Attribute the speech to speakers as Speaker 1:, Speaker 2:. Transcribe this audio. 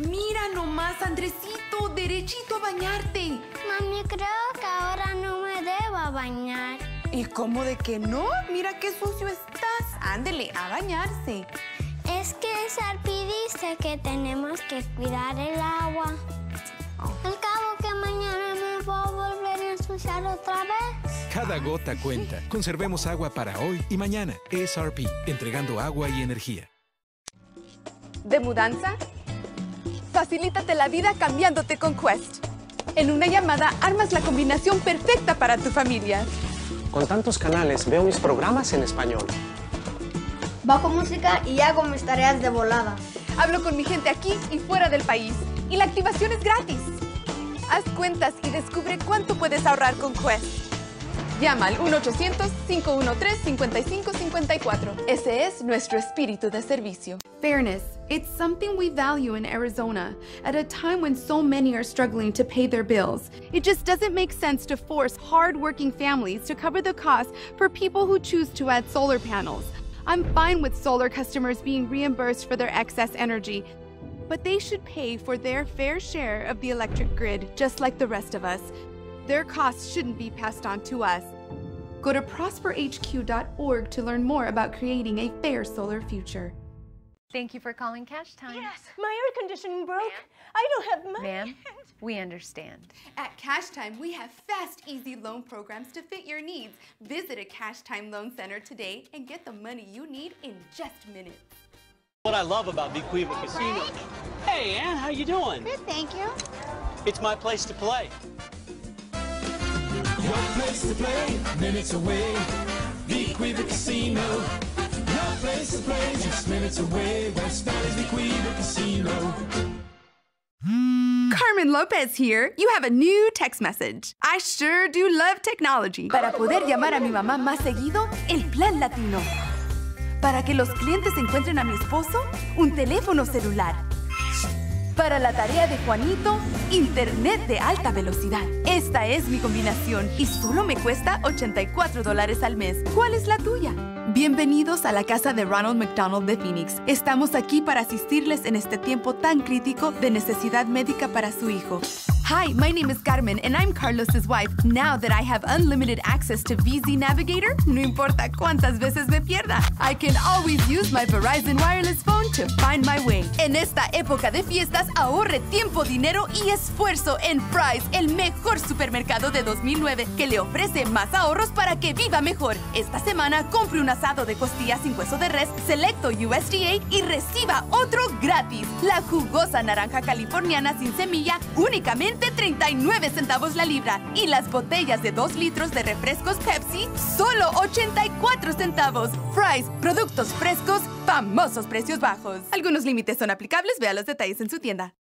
Speaker 1: Mira nomás, Andresito, derechito a bañarte.
Speaker 2: Mami, creo que ahora no me debo bañar.
Speaker 1: ¿Y cómo de que no? Mira qué sucio estás. Ándele, a bañarse.
Speaker 2: Es que Sharpie dice que tenemos que cuidar el agua. Al cabo que mañana me voy a volver a ensuciar otra vez.
Speaker 3: Cada gota cuenta. Conservemos agua para hoy y mañana. SRP, entregando agua y energía.
Speaker 4: ¿De mudanza? Facilítate la vida cambiándote con Quest. En una llamada armas la combinación perfecta para tu familia.
Speaker 5: Con tantos canales veo mis programas en español.
Speaker 6: Bajo música y hago mis tareas de volada.
Speaker 4: Hablo con mi gente aquí y fuera del país. Y la activación es gratis. Haz cuentas y descubre cuánto puedes ahorrar con Quest. Llama al 1-800-513-5554. Ese es nuestro espíritu de servicio.
Speaker 7: Fairness. It's something we value in Arizona at a time when so many are struggling to pay their bills. It just doesn't make sense to force hard-working families to cover the cost for people who choose to add solar panels. I'm fine with solar customers being reimbursed for their excess energy, but they should pay for their fair share of the electric grid, just like the rest of us. Their costs shouldn't be passed on to us. Go to prosperhq.org to learn more about creating a fair solar future.
Speaker 8: Thank you for calling Cash Time.
Speaker 9: Yes, my air conditioning broke. I don't have money.
Speaker 8: Ma'am, we understand.
Speaker 7: At Cash Time, we have fast, easy loan programs to fit your needs. Visit a Cash Time loan center today and get the money you need in just minutes.
Speaker 10: What I love about Vicuiva Casino. Hey, Ann, how you doing?
Speaker 2: Good, thank you.
Speaker 10: It's my place to play.
Speaker 11: Your place to play, minutes away. Vicuiva Casino. Your place to play, just minutes away. West Valley's Vicuiva Casino.
Speaker 7: Carmen Lopez here. You have a new text message. I sure do love technology. Para poder llamar a mi mamá más seguido, el plan latino. Para que los clientes encuentren a mi esposo, un teléfono celular. Para la tarea de Juanito, internet de alta velocidad. Esta es mi combinación y solo me cuesta $84 al mes. ¿Cuál es la tuya? Bienvenidos a la casa de Ronald McDonald de Phoenix. Estamos aquí para asistirles en este tiempo tan crítico de necesidad médica para su hijo. Hi, my name is Carmen, and I'm Carlos's wife. Now that I have unlimited access to VZ Navigator, no importa cuántas veces me pierda, I can always use my Verizon wireless phone to find my way. En esta época de fiestas, ahorre tiempo, dinero y esfuerzo en Fry's, el mejor supermercado de 2009, que le ofrece más ahorros para que viva mejor. Esta semana, compre un asado de costillas sin hueso de res, selecto USDA, y reciba otro gratis. La jugosa naranja californiana sin semilla, únicamente 39 centavos la libra. Y las botellas de 2 litros de refrescos Pepsi, solo 84 centavos. Fry's, productos frescos, famosos precios bajos. Algunos límites son aplicables, vea los detalles en su tienda.